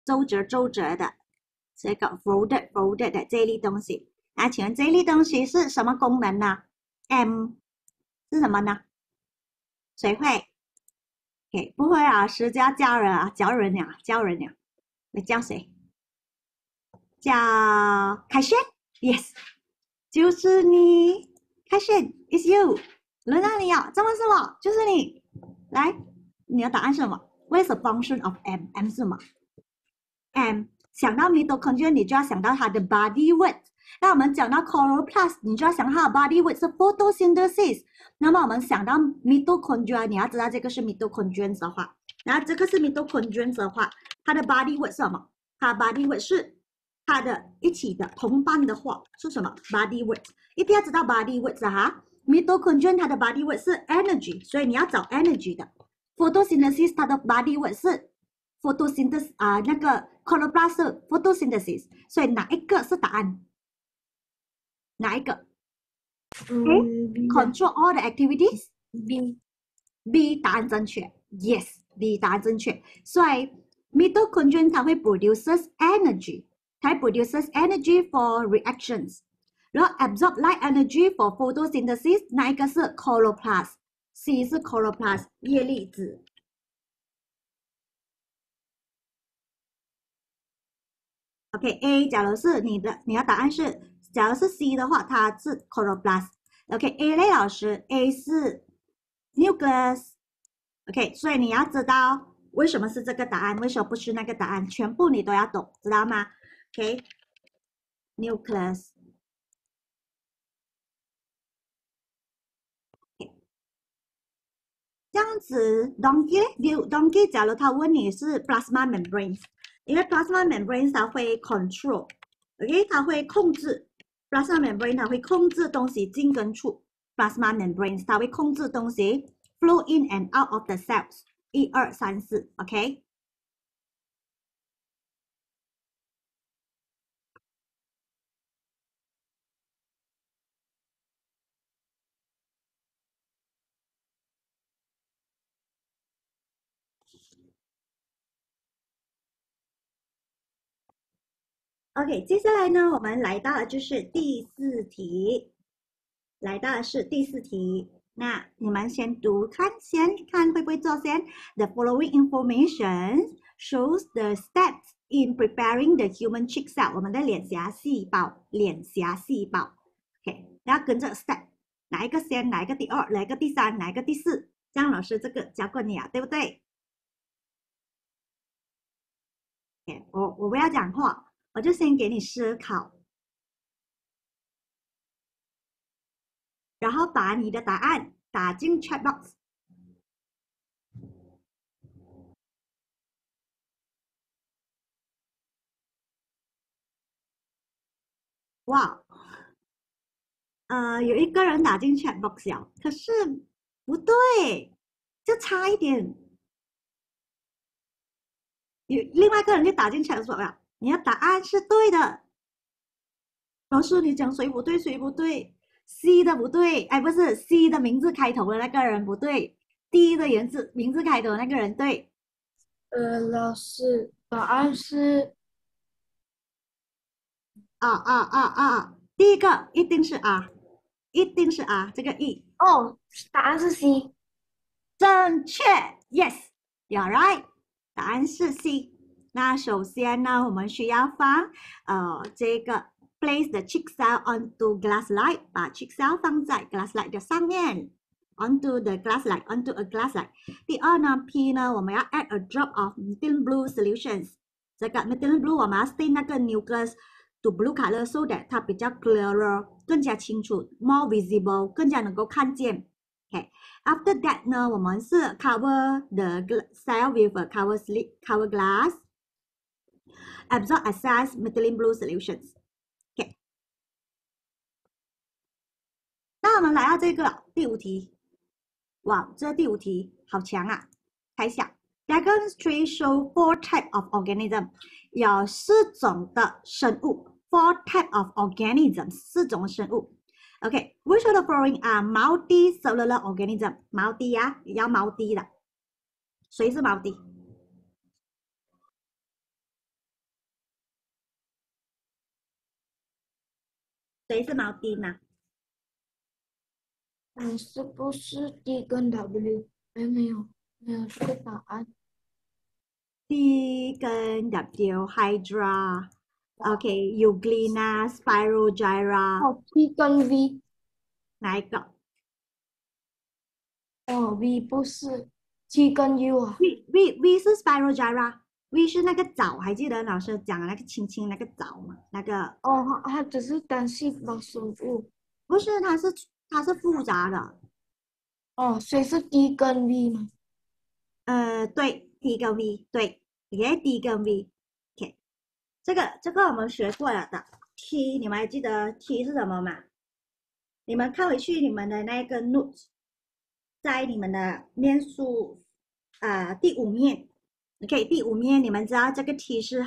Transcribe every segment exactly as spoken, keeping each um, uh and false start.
皱褶皱褶的这个 folded folded 的这一粒东西。那请问这一粒东西是什么功能呢 ？M 是什么呢？谁会？给不会啊，师就要教人啊，教人呀，教人呀。你叫谁？叫凯旋 ，Yes， 就是你，凯旋 ，Is you， 轮到你了，这么是我，就是你。来，你的答案是什么 ？What is the function of M？M 是什么 ？M 想到 mitochondria， 你就要想到它的 body weight。那我们讲到 chloroplast， 你就要想到它的 body weight 是 photosynthesis。那么我们想到 mitochondria， 你要知道这个是 mitochondria 的话，然后这个是 mitochondria 的话，它的 body weight 是什么？它 body weight 是它的一起的同伴的话是什么 ？body weight 一定要知道 body weight 哈。mitochondria 它的 body weight 是 energy， 所以你要找 energy 的。photosynthesis 它的 body weight 是 photosynthesis 啊、呃，那个 chloroplast 是 photosynthesis， 所以哪一个是答案？哪一个？ 嗯 A，control all the activities。 B B 答案正确 ，Yes， B 答案正确。所以 mitochondria 它会 produces energy， 它 produces energy for reactions， 然后 absorb light energy for photosynthesis， 那一个是 chloroplast，C 是 chloroplast 叶粒子。OK，A 假如是你的，你的答案是，假如是 C 的话，它是 chloroplast。OK，A 类老师 ，A 是 nucleus。OK， 所以你要知道为什么是这个答案，为什么不是那个答案，全部你都要懂，知道吗 ？OK，nucleus。这样子 ，donkey donkey， 假如他问你是 plasma membrane， 因为 plasma membrane 它会 control。OK， 它会控制 plasma membrane， 它会控制东西进跟出 plasma membrane， 它会控制东西 flow in and out of the cells。一二三四 ，OK。OK， 接下来呢，我们来到的就是第四题，来到的是第四题。那你们先读看，先看会不会做先。The following information shows the steps in preparing the human cheek cell， 我们的脸颊细胞，脸颊细胞。OK， 然后跟着 step， 哪一个先，哪一个第二，哪一个第三，哪一个第四？这样老师这个教过你啊，对不对 ？OK， 我我不要讲话。我就先给你思考，然后把你的答案打进 chat box。哇，呃，有一个人打进 chat box 了，可是不对，就差一点。有另外一个人就打进 chat 说了，你的答案是对的。老师，你讲谁不对，谁不对 ？C 的不对，哎，不是 C 的名字开头的那个人不对 ，D 的名字名字开头的那个人对。 呃，老师，答案是啊啊啊啊！第一个一定是 R， 一定是 R 这个 E。 哦，答案是 C。 正确 ，Yes，you're right， 答案是 C。那首先呢，我们需要放呃这个 place the cheek cell onto glass slide， 把 cheek cell 放在 glass slide 的上面 ，onto the glass slide onto a glass slide。第二呢 ，P 呢，我们要 add a drop of methylene blue solutions。这个 methylene blue 我们要 stain 那个 nucleus to blue color so that 它比较 clearer， 更加清楚 ，more visible， 更加能够看见。OK，after that 呢，我们是 cover the cell with a cover slip cover glass。Absorb excess methylene blue solutions。OK， 那我们来到这个第五题，哇，这第五题好强啊！猜一下 ，Diagram three show four type of organism， 有四种的生物 ，four type of organisms， 四种生物。OK，which of the following are multicellular organism？ multi 啊，要 multi 的，谁是 multi？ 谁是锚定呢？ 嗯，是不是 D 跟 W？哎，没有，没有这个答案。 D 跟 W Hydra。OK，Euglena Spirogyra， 哦，T 跟 V。 哪一个哦，V 不是 T 跟 U 啊。 ？V V V 是 Spirogyra，V 是那个藻，还记得老师讲的那个青青那个藻吗？那个哦，它它只是单细胞生物。 不是，它是它是复杂的。 哦，所以是 D 跟 V 吗？ 呃，对，T 跟 V，对，OK，D 跟 V，OK，这个这个我们学过了的。T 你们还记得 T 是什么吗？你们看回去你们的那个 note，在你们的面书啊、呃、第五面，OK，第五面你们知道这个 T 是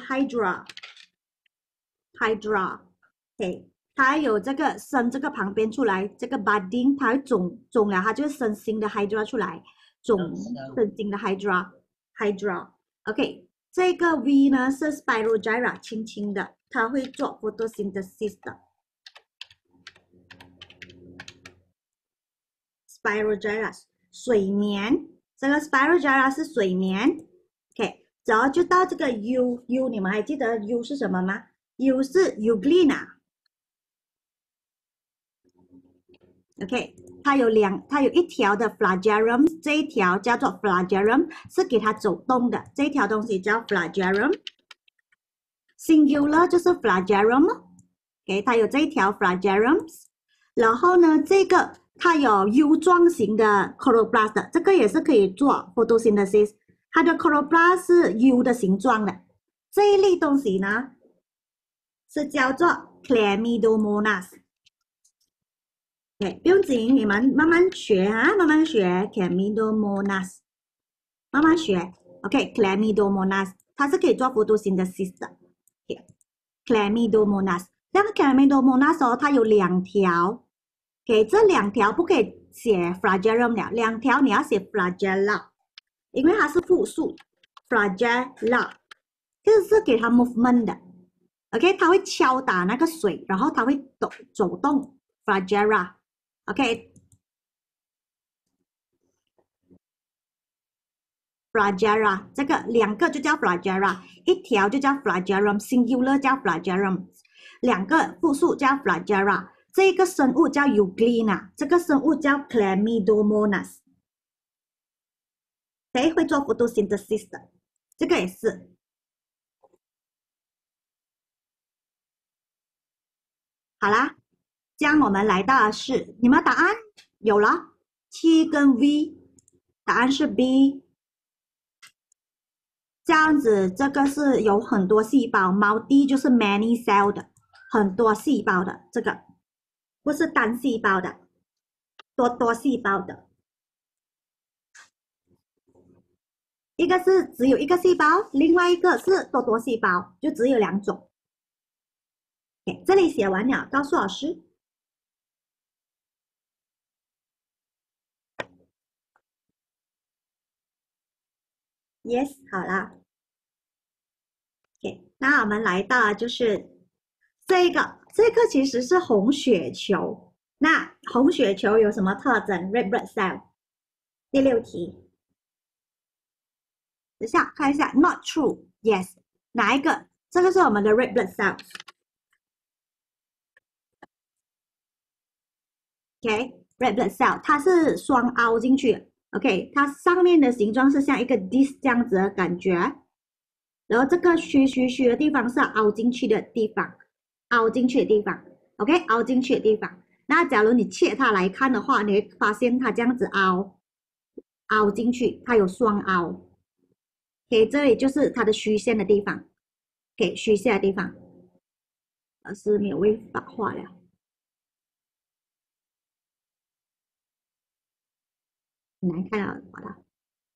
Hydra，Hydra，OK，它有这个生这个旁边出来，这个 budding 它会肿肿了，它就会生新的 Hydra 出来，肿生新的 Hydra，Hydra，OK，这个 V 呢是 Spirogyra，轻轻的，它会做 photosynthesis 的。Spirogyra 水绵，这个 Spirogyra 是水绵 ，OK， 然后就到这个 U，U 你们还记得 U 是什么吗 ？U 是 Euglena，OK， 它有两，它有一条的 flagellum， 这一条叫做 flagellum， 是给它走动的，这一条东西叫 flagellum，singular 就是 flagellum，OK， 它有这一条 flagellum， 然后呢，这个它有 U 状型的 chloroplast 的，这个也是可以做 photosynthesis， 它的 chloroplast 是 U 的形状的，这一类东西呢是叫做 Chlamydomonas。OK， 不用紧，你们慢慢学啊，慢慢学 Chlamydomonas， 慢慢学。OK，Chlamydomonas， 它是可以做 photosynthesis 的。OK，Chlamydomonas， 这样 Chlamydomonas 哦，它有两条。OK， 这两条不可以写 flagellum 了，两条你要写 flagella， 因为它是复数 flagella， 这是给它 movement 的。OK， 它会敲打那个水，然后它会走走动 flagella。OK，flagella 这个两个就叫 flagella， 一条就叫 flagellum，singular 叫 flagellum， 两个复数叫 flagella。这个生物叫 Euglena， 这个生物叫 Chlamydomonas， 谁会做 photosynthesis 的？这个也是。好啦，这样我们来到的是你们答案有了 T 跟 V， 答案是 B。这样子，这个是有很多细胞，毛 D 就是 many cell 的，很多细胞的这个。不是单细胞的，多多细胞的，一个是只有一个细胞，另外一个是多多细胞，就只有两种。OK， 这里写完了，告诉老师。Yes， 好啦。OK， 那我们来到就是这个，这个其实是红血球。那红血球有什么特征 ？Red blood cell。第六题，等下看一下 ，Not true，Yes， 哪一个？这个是我们的 red blood cell。OK，red blood cell 它是双凹进去 ，OK， 它上面的形状是像一个 disc 这样子的感觉，然后这个虚虚虚的地方是凹进去的地方，凹进去的地方 ，OK， 凹进去的地方。那假如你切它来看的话，你会发现它这样子凹，凹进去，它有双凹。OK， 这里就是它的虚线的地方。OK， 虚线的地方，老师没有为法画了。很难看到，好了。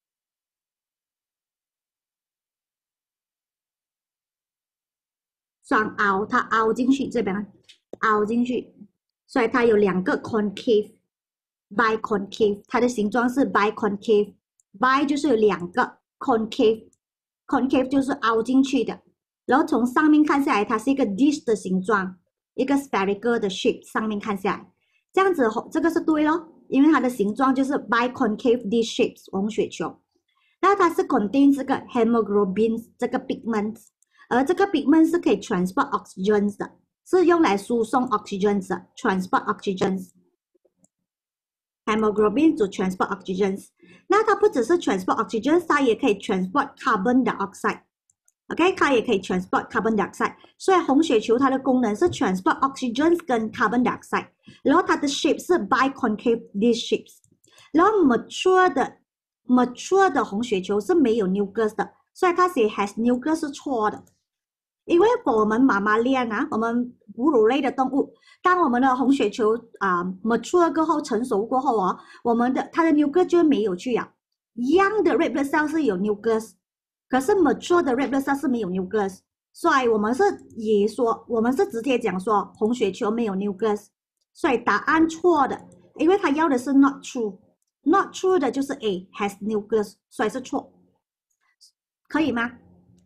双凹，它凹进去这边，凹进去，所以它有两个 concave。biconcave， 它的形状是 biconcave，bi 就是有两个 concave，concave 就是凹进去的，然后从上面看下来，它是一个 dish 的形状， 一个 spherical 的 shape 上面看下来，这样子这个是对咯，因为它的形状就是 biconcave dish shapes 红血球。那它是 contain 这个 hemoglobin 这个 pigment， 而这个 pigment 是可以 transport oxygen 的，是用来输送 oxygen 的 transport oxygen。hemoglobin to transport oxygen， 那它不只是 transport oxygen， 它也可以 transport carbon dioxide。OK， 它也可以 transport carbon dioxide， 所以红血球它的功能是 transport oxygen 跟 carbon dioxide， 然后它的 shape 是 biconcave dish shapes， 然后 mature 的 mature 的红血球是没有 nucleus 的，所以它写 has nucleus 是错的。因为我们妈妈练啊，我们哺乳类的动物，当我们的红血球啊、呃、mature 过后成熟过后哦，我们的它的 nucleus 就没有去啊。young 的 red blood cell 是有 nucleus， 可是 mature 的 red blood cell 是没有 nucleus， 所以我们是也说，我们是直接讲说红血球没有 nucleus， 所以答案错的，因为它要的是 not true，not true 的就是 A has nucleus， 所以是错，可以吗？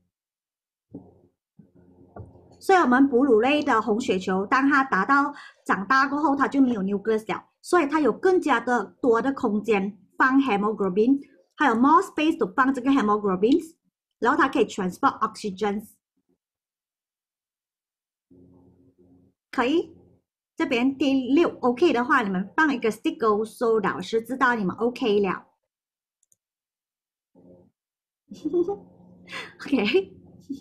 所以我们哺乳类的红血球，当它达到长大过后，它就没有 nucleus 了，所以它有更加的多的空间放 hemoglobin， 还有 more space to 放这个 hemoglobin， 然后它可以 transport oxygen。 可以，这边第六 OK 的话，你们放一个 sticker， so 老师知道你们 OK 了。OK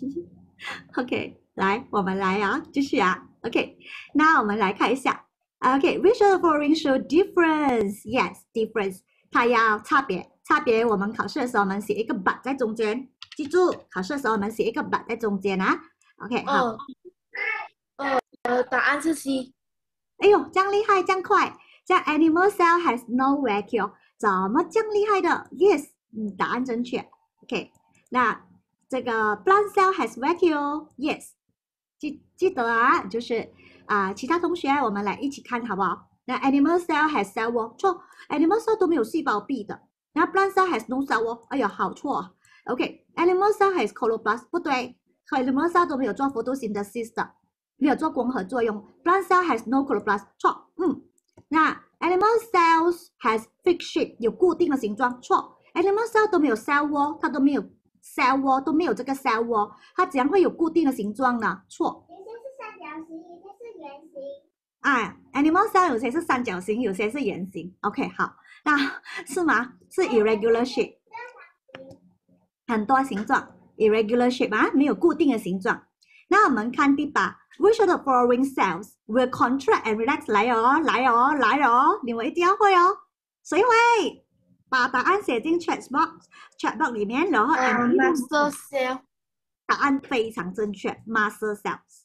OK， 来，我们来啊，继续啊。OK， 那我们来看一下。OK，which of the following show difference? Yes, difference。它要差别，差别。我们考试的时候，我们写一个 but 在中间，记住，考试的时候我们写一个 but 在中间啊。OK， 好。 呃呃呃，答案是 C。 哎呦，这样厉害，这样快。这样 animal cell has no vacuole， 怎么这样厉害的 ？Yes， 嗯，答案正确。OK， 那这个 plant cell has vacuole，Yes， 记记得啊，就是啊、呃，其他同学我们来一起看好不好？那 animal cell has cell wall， 错 ，animal cell 都没有细胞壁的。那 plant cell has no cell wall， 哎呀，好错。OK，animal cell has chloroplast， 不对 ，animal cell 都没有做 photosynthesis 的。没有做光合作用 ，plant cell has no chloroplast， 错，嗯，那 animal cells has fixed shape， 有固定的形状，错 ，animal cell 都没有 cell wall， 它都没有 cell wall， 都没有这个 cell wall， 它怎样会有固定的形状呢？错， 有些是三角形，有些是圆形。 哎 ，animal cell 有些是三角形，有些是圆形。OK， 好，那是吗？是 irregular shape， 很多形状 ，irregular shape 啊，没有固定的形状。那我们看第八 ，Which of the following cells will contract and relax？ 来哦，来哦，来哦，你们一定要会哦。谁会？把答案写进 chat box，chat box 里面，然后 muscle cell。 答案非常正确 ，muscle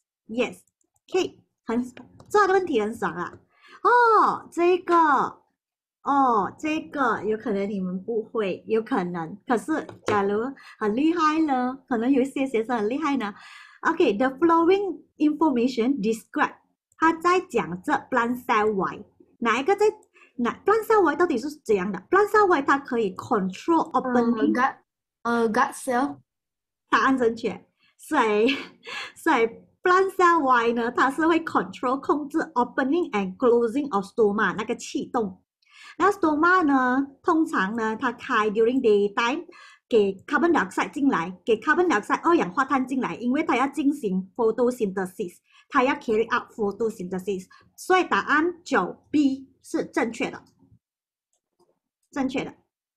cells。Yes，OK， 很这个问题很爽啊。哦，这个，哦，这个有可能你们不会，有可能。可是假如很厉害呢，可能有一些学生很厉害呢。OK，the following information describe， 他在讲这 plant cell Y， 哪一个在哪 plant cell Y 到底是怎样的 ？plant cell Y 它可以 control opening， gut， 呃 gut cell， 答案正确。所以所以 plant cell Y 呢，它是会 control 控制 opening and closing of stoma 那个气洞。那 stoma 呢，通常呢它开 during daytime。给 carbon dioxide 进来，给 carbon dioxide 二氧化碳进来，因为它要进行 photosynthesis， 它要 carry out photosynthesis， 所以答案九 B 是正确的，正确的。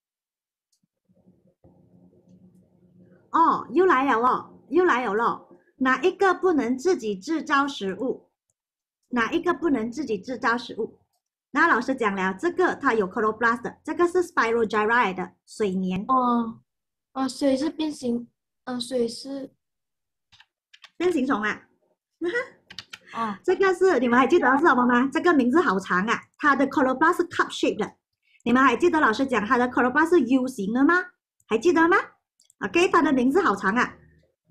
哦，又来了哦，又来了咯。哪一个不能自己制造食物？哪一个不能自己制造食物？那老师讲了，这个它有 chloroplast 的，这个是 Spirogyra 的水黏。 哦。呃，水是变形，呃，水是变形虫啊！ 哦， 这个是你们还记得是什么吗？这个名字好长啊，它的 chloroplast 是 cup shape 的。你们还记得老师讲它的 chloroplast 是 U 型的吗？还记得吗 ？OK， 它的名字好长啊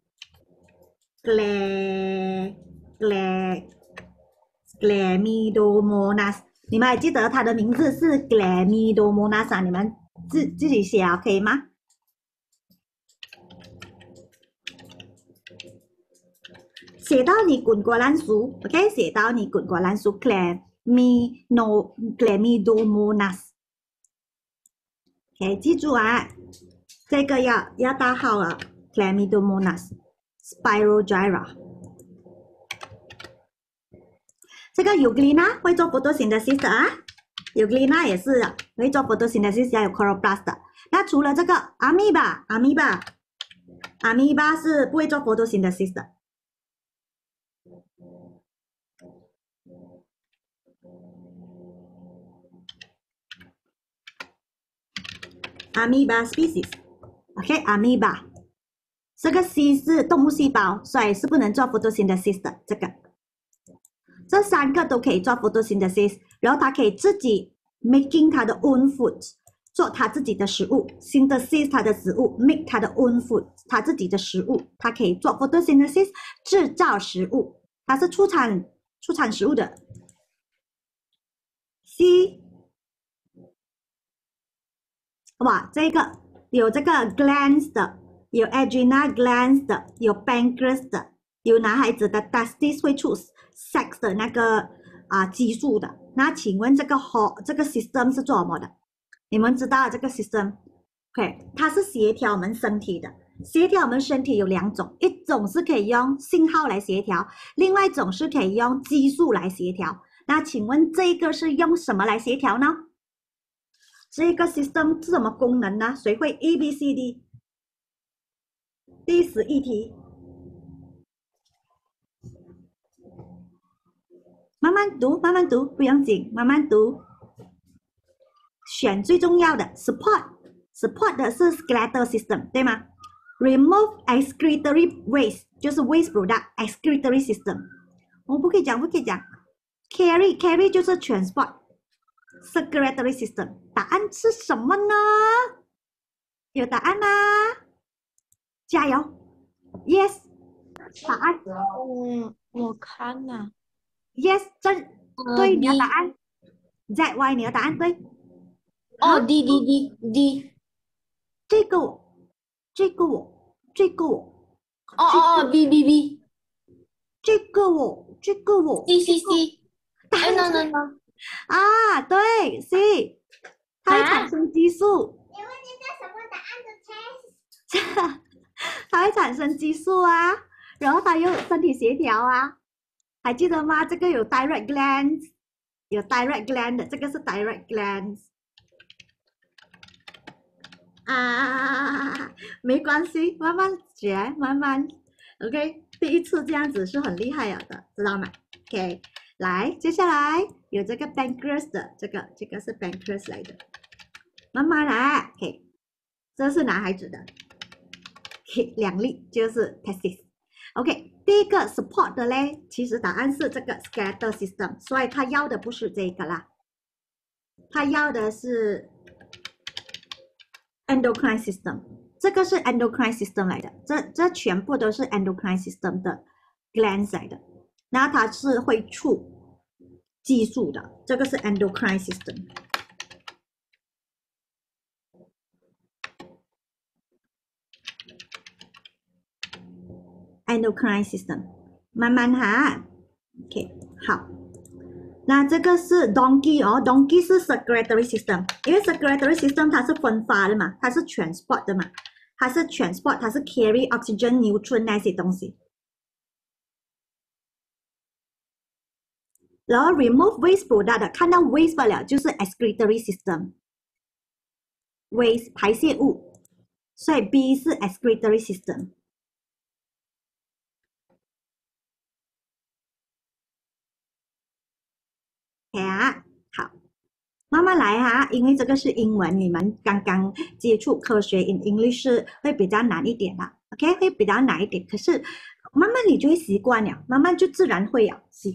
，Gle Gle Glamidomonas。你们还记得它的名字是 Glamidomonas 啊？你们自自己写啊，可以吗？ 寫到你滾過爛熟 ，OK？ 寫到你滾過爛熟 ，clear me no clear me do monas。OK， 記住啊，這個要要打好了 ，clear me do monas，spirogyra。這個 Euglena 會做 photosynthesis 的啊 ，Euglena 也是會做 photosynthesis，要有 chloroplast 的。那除了這個 amoeba，amoeba，amoeba 是不會做 photosynthesis 的。amoeba species，OK，amoeba，、okay, 这个 C 是动物细胞，所以是不能做 photosynthesis 的。这个，这三个都可以做 photosynthesis， 然后它可以自己 making 它的 own food， 做它自己的食物 ，synthesis 它的食物 ，make 它的 own food， 它自己的食物，它可以做 photosynthesis 制造食物，它是出产出产食物的。C。哇，这个有这个 glands 的，有 adrenal glands 的，有 pancreas 的，有男孩子的 testes 会出 sex 的那个啊激素的。那请问这个 ho 这个 system 是做什么的？你们知道这个 system？OK， 它是协调我们身体的。协调我们身体有两种，一种是可以用信号来协调，另外一种是可以用激素来协调。那请问这个是用什么来协调呢？这个 system 是什么功能呢？谁会 A B C D？ 第十一题，慢慢读，慢慢读，不用紧，慢慢读。选最重要的 support， support 的是 skeletal system， 对吗 ？Remove excretory waste 就是 waste product excretory system。我不可以讲，不可以讲。Carry carry 就是 transport。Circulatory system， 答案是什么呢？有答案吗？加油 ！Yes， 答案。 嗯，我看呐。 Yes， 这对你的答案。Z Y 你的答案对。 哦 ，D D D D。 这个我，这个我，这个我。 哦哦哦 ，B B B。 这个我，这个我。 C C C。哎，no no no。 啊，对 ，C， 它会产生激素。 你问人家什么答案的 test？ 它会产生激素啊，然后它又身体协调啊，还记得吗？这个有 thyroid glands， 有 thyroid gland 的，这个是 thyroid glands。啊，没关系，慢慢学，慢慢 ，OK， 第一次这样子是很厉害了的，知道吗 ？OK。来，接下来有这个 pancreas 的，这个这个是 pancreas 来的，慢慢来 ，OK， 这是男孩子的 ，OK， 两粒就是 testes，OK， 第一个 support 的嘞，其实答案是这个 skeletal system， 所以他要的不是这个啦，他要的是 endocrine system， 这个是 endocrine system 来的，这这全部都是 endocrine system 的 glands 来的。那它是会出激素的，这个是 endocrine system。endocrine system， 慢慢哈 ，OK， 好。那这个是 donkey 哦 ，donkey 是 circulatory system， 因为 circulatory system 它是分发的嘛，它是 transport 的嘛，它是 transport， 它是 carry oxygen、nutrient 那些东西。然后 remove waste product 的，看到 waste 不了就是 excretory system，waste 排泄物，所以 B 是 excretory system。OK 啊，好，慢慢来哈，因为这个是英文，你们刚刚接触科学 in English 是会比较难一点的 ，OK， 会比较难一点，可是慢慢你就会习惯了，慢慢就自然会了，习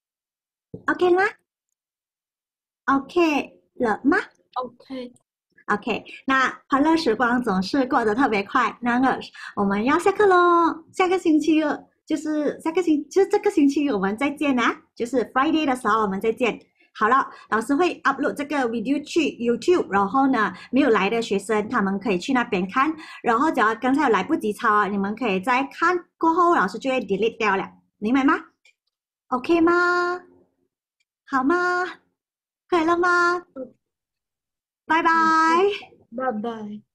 惯。OK 啦 ，OK 了吗 ？OK。 OK，那欢乐时光总是过得特别快，那个我们要下课喽，下个星期二就是下个星，就是这个星期我们再见啊，就是 Friday 的时候我们再见。好了，老师会 upload 这个 video 去 YouTube， 然后呢，没有来的学生他们可以去那边看，然后只要刚才有来不及抄啊，你们可以再看过后，老师就会 delete 掉了，明白吗 ？OK 吗？好吗？可以了吗？拜拜。 拜拜。